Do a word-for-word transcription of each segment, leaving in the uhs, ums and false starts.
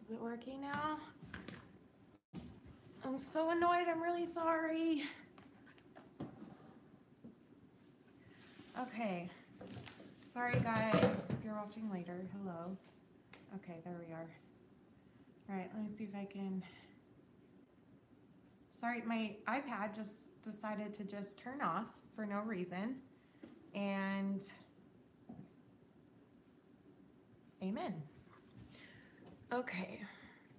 Is it working now? I'm so annoyed. I'm really sorry. Okay. Sorry, guys. If you're watching later, hello. Okay, there we are. All right, let me see if I can. Sorry, my iPad just decided to just turn off for no reason. And amen. Okay.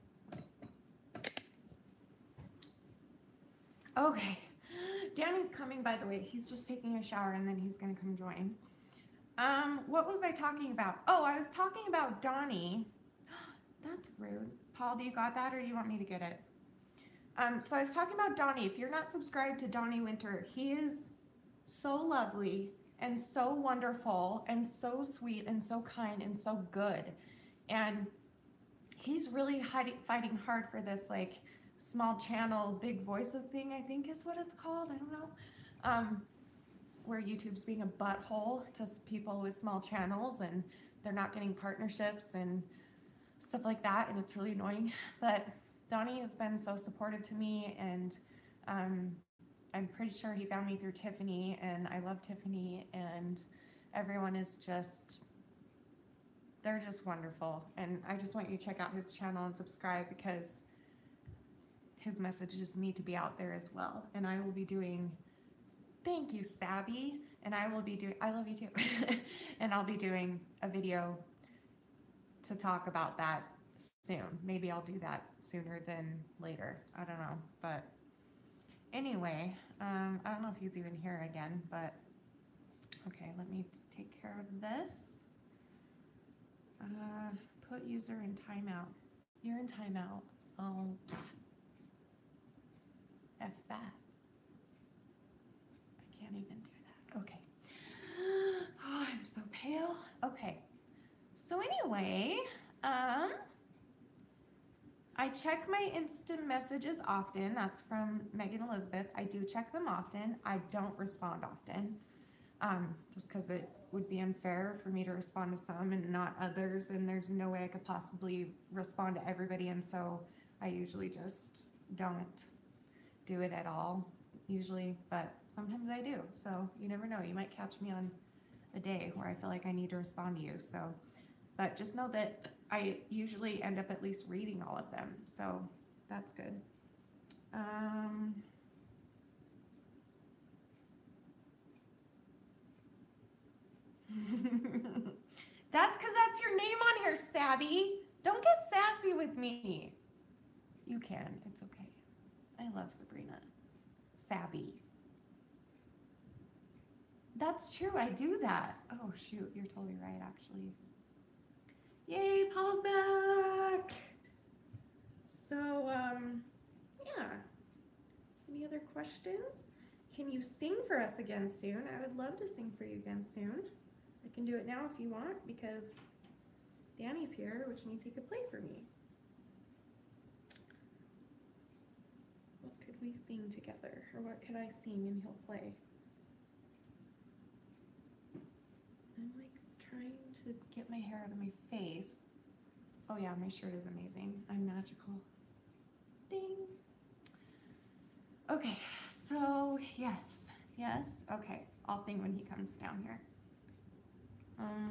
Okay. Danny's coming, by the way. He's just taking a shower and then he's going to come join. Um, what was I talking about? Oh, I was talking about Donnie. That's rude. Paul, do you got that or do you want me to get it? Um, so I was talking about Donnie. If you're not subscribed to Donnie Winter, he is so lovely and so wonderful and so sweet and so kind and so good. And he's really hiding, fighting hard for this like small channel, big voices thing, I think is what it's called. I don't know. Um, where YouTube's being a butthole to people with small channels and they're not getting partnerships and stuff like that. And it's really annoying. But Donnie has been so supportive to me, and um, I'm pretty sure he found me through Tiffany, and I love Tiffany, and everyone is just, they're just wonderful. And I just want you to check out his channel and subscribe because his messages need to be out there as well. And I will be doing, thank you, Sabby, and I will be doing, I love you too, and I'll be doing a video to talk about that soon. Maybe I'll do that sooner than later. I don't know. But anyway, um, I don't know if he's even here again, but okay, let me take care of this. Uh, put user in timeout. You're in timeout, so F that. I can't even do that. Okay. Oh, I'm so pale. Okay. So anyway, um, I check my instant messages often. That's from Megan Elizabeth. I do check them often. I don't respond often, um, just because it would be unfair for me to respond to some and not others. And there's no way I could possibly respond to everybody. And so I usually just don't do it at all, usually, but sometimes I do. So you never know. You might catch me on a day where I feel like I need to respond to you. So, but just know that I usually end up at least reading all of them. So that's good. Um, that's because that's your name on here, Sabby. Don't get sassy with me. You can. It's okay. I love Sabrina. Sabby. That's true. I do that. Oh, shoot. You're totally right, actually. Yay, Paul's back. So, um, yeah. Any other questions? Can you sing for us again soon? I would love to sing for you again soon. I can do it now if you want because Danny's here, which means he could play for me. What could we sing together? Or what could I sing and he'll play? I'm like trying to get my hair out of my face. Oh yeah, my shirt is amazing. I'm magical. Ding. Okay, so yes, yes. Okay, I'll sing when he comes down here. Um,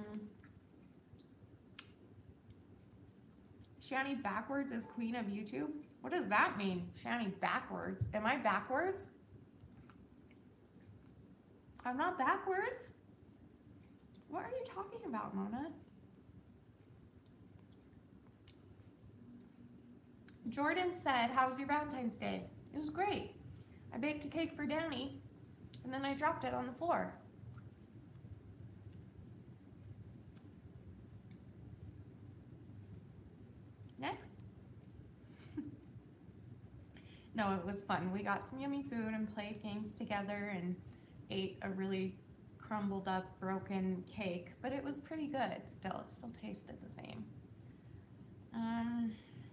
Shani backwards is queen of YouTube? What does that mean? Shani backwards? Am I backwards? I'm not backwards. What are you talking about, Mona? Jordan said, how was your Valentine's Day? It was great. I baked a cake for Danny, and then I dropped it on the floor. Next. No, it was fun. We got some yummy food and played games together and ate a really crumbled up, broken cake, but it was pretty good still. It still tasted the same. Um,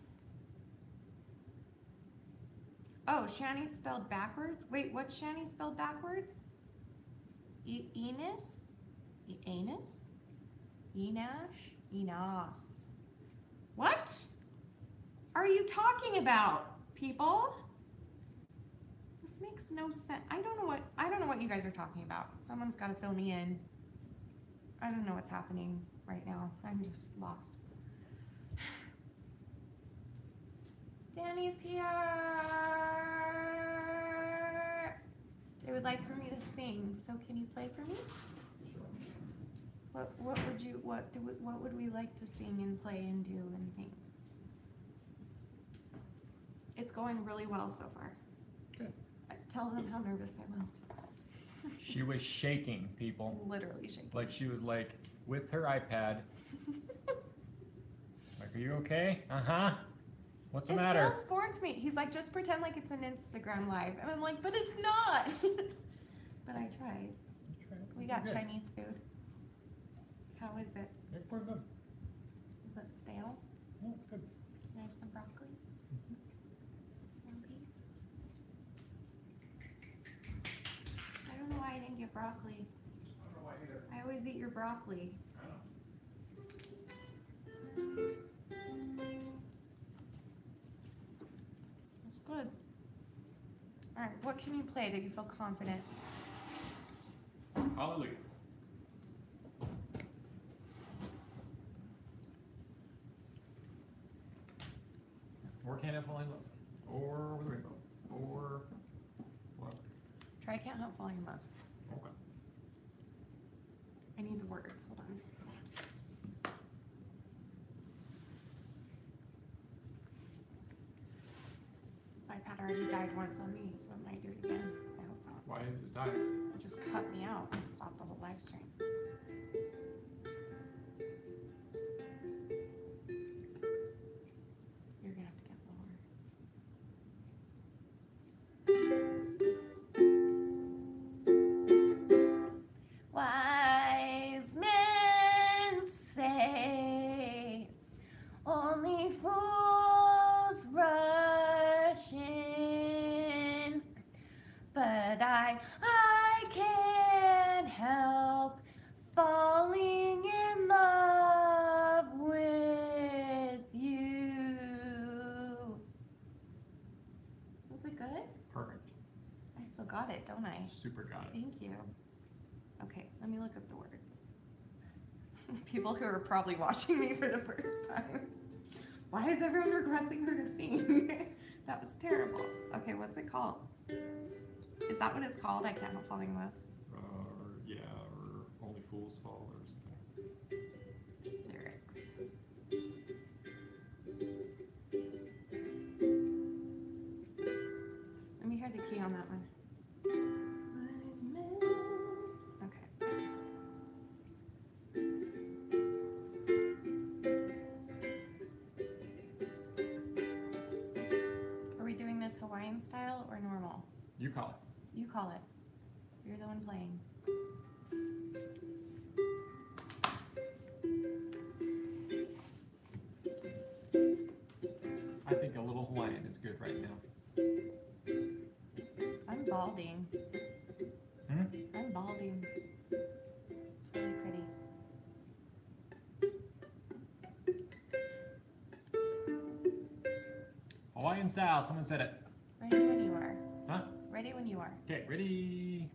oh, Shani spelled backwards? Wait, what's Shani spelled backwards? E Enos? E Enos? Enash? Enos. What? are you talking about, people? This makes no sense. I don't know what I don't know what you guys are talking about. Someone's got to fill me in. I don't know what's happening right now. I'm just lost. Danny's here. They would like for me to sing, so can you play for me? What what would you what do we, what would we like to sing and play and do and things? It's going really well so far. Good. Tell them how nervous I was. She was shaking, people. Literally shaking. Like she was like with her iPad. Like, are you okay? Uh-huh. What's the it matter? feels foreign to me. He's like, just pretend like it's an Instagram live. And I'm like, but it's not. But I tried. We got Good. Chinese food. How is it? Yeah, pretty good. Is it stale? Yeah, it's good. Can I have some broccoli? Just one piece. I don't know why I didn't get broccoli. I don't know why either. I always eat your broccoli. I know. That's good. All right, what can you play that you feel confident? Hallelujah. Or Can't Help Falling in Love. Or Over the Rainbow. Or what? Try Can't Help Falling in Love. Okay. I need the words. Hold on. This iPad already died once on me, so it might do it again. I hope not. Why did it die? It just cut me out and stopped the whole live stream. You're gonna have to get lower. Wise men say only fools rush in, but I, I can't help falling in love with you. Was it good? Perfect. I still got it, don't I? Super got it. Thank you. Okay, let me look up the words. People who are probably watching me for the first time. Why is everyone requesting her to sing? That was terrible. Okay, what's it called? Is that what it's called? I Can't Help Falling in Love? Uh, yeah, or Only Fools Fall or something. Lyrics. Let me hear the key on that one. Wise men. Okay. Are we doing this Hawaiian style or normal? You call it. You call it. You're the one playing. I think a little Hawaiian is good right now. I'm balding. Hmm? I'm balding. It's really pretty. Hawaiian style, someone said it. Ready when you are. Huh? Ready when you are. Okay, ready?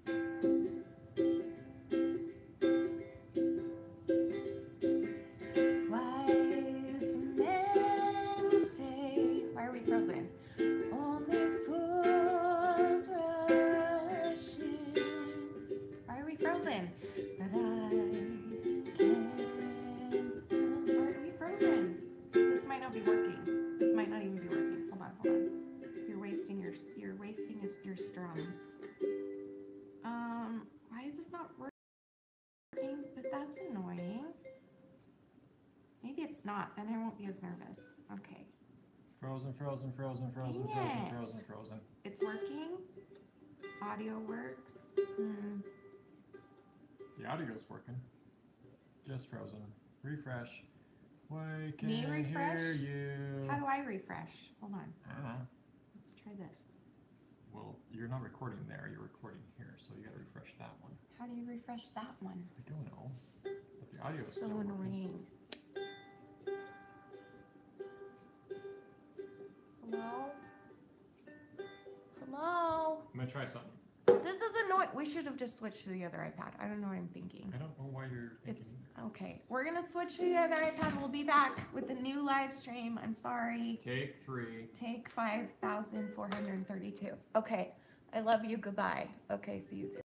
Wise men say. Why are we frozen? Only fools rush in. Why are we frozen? But I can't. Why are we frozen? This might not be working. This might not even be working. Hold on, hold on. You're wasting your you're wasting your, your strums. Um, why is this not working? But that's annoying. Maybe it's not. Then I won't be as nervous. Okay. Frozen, frozen, frozen, frozen, Dang frozen, it. frozen, frozen. It's working. Audio works. Hmm. The audio's working. Just frozen. Refresh. Why can't Me refresh? hear you? How do I refresh? Hold on. I don't know. Let's try this. Well, you're not recording there, you're recording here, so you gotta refresh that one. How do you refresh that one? I don't know. But the audio is So still working. annoying. gonna try something. This is annoying. We should have just switched to the other iPad. I don't know what I'm thinking. I don't know why you're thinking. It's okay. We're gonna switch to the other iPad. We'll be back with a new live stream. I'm sorry. Take three. Take five thousand four hundred thirty-two. Okay. I love you. Goodbye. Okay. See you soon.